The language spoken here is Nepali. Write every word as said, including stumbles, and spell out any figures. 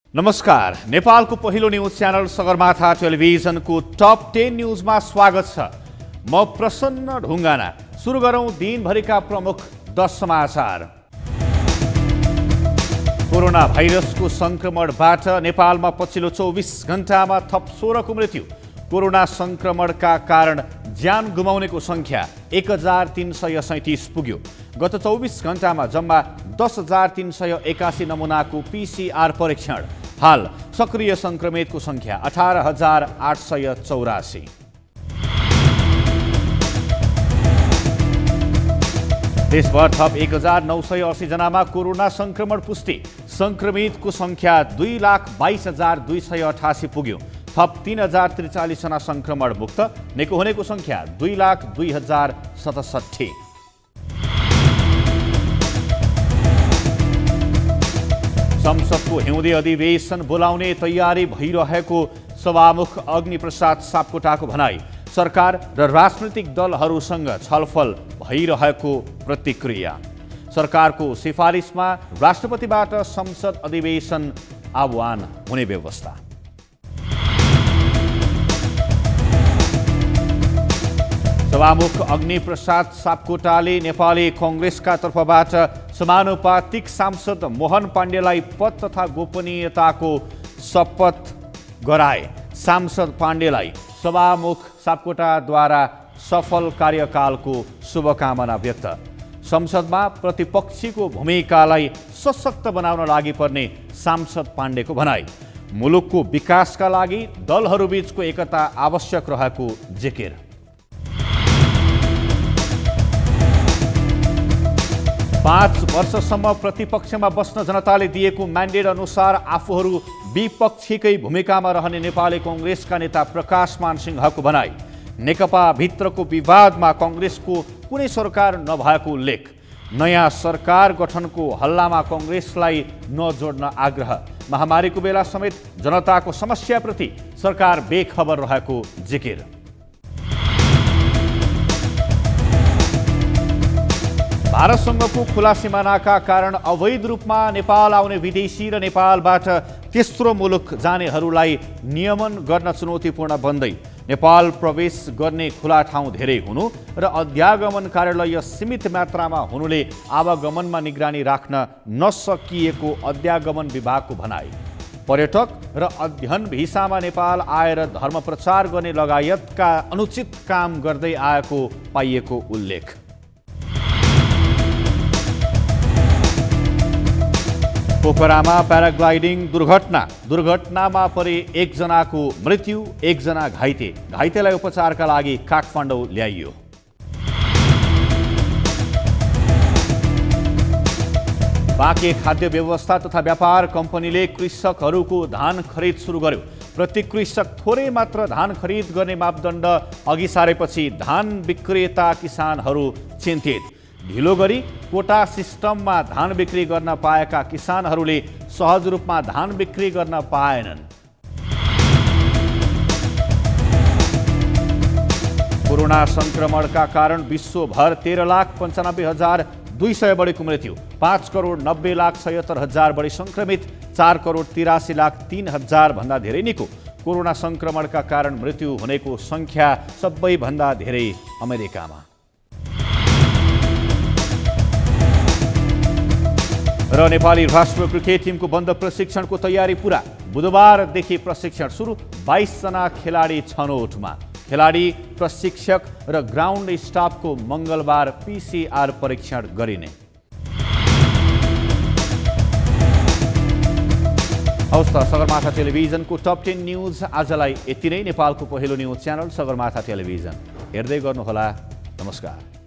नमस्कार, नेपालको पहिलो न्यूज च्यानल सगरमाथा टेलिभिजनको टप टेन न्यूजमा स्वागत छ। म प्रसन्न ढुङ्गाना। सुरु गरौँ दिनभरिका प्रमुख दस समाचार। कोरोना भाइरसको संक्रमणबाट नेपालमा पछिल्लो चौबिस घण्टामा थप सोह्रको मृत्यु। कोरोना संक्रमणका कारण ज्यान गुमाउनेको संख्या एक हजार तीन सय सैतिस पुग्यो। गत चौबिस घण्टामा जम्मा दस हजार तीन सय एकासी नमुनाको पीसीआर परीक्षण। हाल सक्रिय संक्रमितको संख्या अठारह हजार आठ सय चौरासी। देशभर थप एक हजार नौ सय अस्सी जनामा कोरोना संक्रमण पुष्टि। संक्रमितको संख्या दुई लाख बाइस हजार दुई सय अठासी पुग्यो। थप तीन हजार त्रिचालिस जना संक्रमण मुक्त। निको हुनेको संख्या दुई लाख दुई हजार सतसठी। संसदको हिउँदे अधिवेशन बोलाउने तयारी भइरहेको सभामुख अग्निप्रसाद सापकोटाको भनाई। सरकार र राजनैतिक दलहरूसँग छलफल भइरहेको प्रतिक्रिया। सरकारको सिफारिसमा राष्ट्रपतिबाट संसद अधिवेशन आह्वान हुने व्यवस्था। सभामुख अग्निप्रसाद सापकोटाले नेपाली कांग्रेसका तर्फबाट समानुपातिक सांसद मोहन पाण्डेलाई पद तथा गोपनीयताको शपथ गराए। सांसद पाण्डेलाई सभामुख सापकोटाद्वारा सफल कार्यकालको शुभकामना व्यक्त। संसदमा प्रतिपक्षीको भूमिकालाई सशक्त बनाउन लागि पर्ने सांसद पाण्डेको भनाई। मुलुकको विकासका लागि दलहरूबीचको एकता आवश्यक रहेको जिकिर। पाँच वर्षसम्म प्रतिपक्षमा बस्न जनताले दिएको म्यान्डेट अनुसार आफूहरू विपक्षीकै भूमिकामा रहने नेपाली कांग्रेसका नेता प्रकाश मान सिंहको भनाई। नेकपा भित्रको विवादमा कांग्रेसको कुनै सरकार नभएको उल्लेख। नयाँ सरकार गठनको हल्लामा कांग्रेसलाई नजोड्न आग्रह। महामारीको बेला समेत जनताको समस्याप्रति सरकार बेखबर रहेको जिकिर। भारतसँगको खुला सिमानाका कारण अवैध रूपमा नेपाल आउने विदेशी र नेपालबाट तेस्रो मुलुक जानेहरूलाई नियमन गर्न चुनौतीपूर्ण बन्दै नेपाल प्रवेश गर्ने खुला ठाउँ धेरै हुनु र अध्यागमन कार्यालय सीमित मात्रामा हुनुले आवागमनमा निगरानी राख्न नसकिएको अध्यागमन विभागको भनाई। पर्यटक र अध्ययन भिसामा नेपाल आएर धर्म प्रचार गर्ने लगायतका अनुचित काम गर्दै आएको पाइएको उल्लेख। पोखरामा प्याराग्लाइडिङ दुर्घटना। दुर्घटनामा परे एकजनाको मृत्यु, एकजना घाइते। घाइतेलाई उपचारका लागि काठमाडौँ ल्याइयो। बाँके खाद्य व्यवस्था तथा व्यापार कम्पनीले कृषकहरूको धान खरिद सुरु गर्यो। प्रति कृषक थोरै मात्र धान खरिद गर्ने मापदण्ड अघि सारेपछि धान विक्रेता किसानहरू चिन्तित। ढिलो गरी कोटा सिस्टममा धान बिक्री गर्न पाएका किसानहरूले सहज रूपमा धान बिक्री गर्न पाएनन्। कोरोना संक्रमणका कारण विश्वभर तेह्र लाख पन्चानब्बे हजार दुई सय बढीको मृत्यु। पाँच करोड नब्बे लाख छयत्तर हजार बढी संक्रमित। चार करोड तिरासी लाख तीन हजार भन्दा धेरै निको। कोरोना संक्रमणका कारण मृत्यु हुनेको संख्या सबैभन्दा धेरै अमेरिकामा। र नेपाली राष्ट्रिय क्रिकेट टिमको बन्द प्रशिक्षणको तयारी पुरा। बुधबारदेखि प्रशिक्षण सुरु। बाइस जना खेलाडी छनौटमा। खेलाडी, प्रशिक्षक र ग्राउन्ड स्टाफको मङ्गलबार पीसीआर परीक्षण गरिने। हवस् त, सगरमाथा टेलिभिजनको टप टेन न्युज आजलाई यति नै। नेपालको पहिलो न्युज च्यानल सगरमाथा टेलिभिजन हेर्दै गर्नुहोला। नमस्कार।